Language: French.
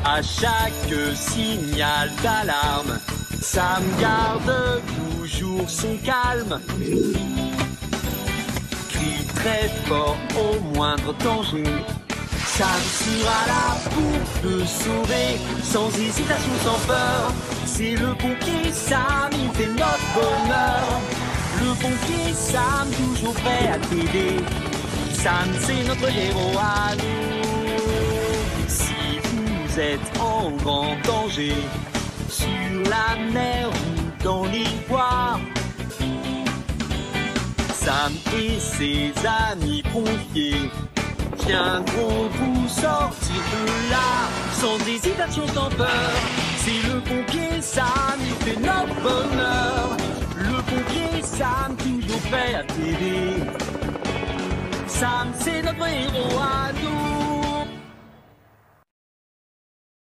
À chaque signal d'alarme, Sam garde toujours son calme. Crie très fort au moindre danger. Sam sera là pour te sauver, sans hésitation, sans peur. C'est le pompier Sam, il fait notre bonheur. Le pompier Sam, toujours prêt à t'aider. Sam, c'est notre héros à nous. Si vous êtes en grand danger, sur la mer ou dans l'ivoire, Sam et ses amis pompiers viendront vous sortir de là, sans hésitation, sans peur. C'est le pompier Sam, il fait notre bonheur. Le pompier Sam, toujours prêt à t'aider. Sam, c'est notre héros à nous.